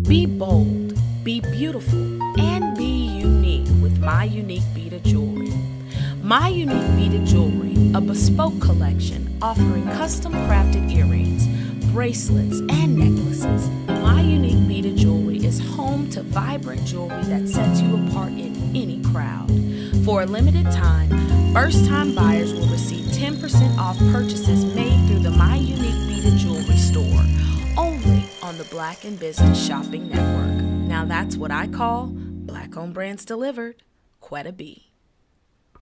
Be bold, be beautiful, and be unique with MiUnique beaded jewelry. MiUnique beaded jewelry, a bespoke collection offering custom crafted earrings, bracelets, and necklaces. MiUnique beaded jewelry is home to vibrant jewelry that sets you apart in any crowd. For a limited time, first-time buyers will receive 10% off purchases made through the MiUnique beaded jewelry store, only on the Black and Business Shopping Network. Now that's what I call Black-owned brands delivered. Quetta B.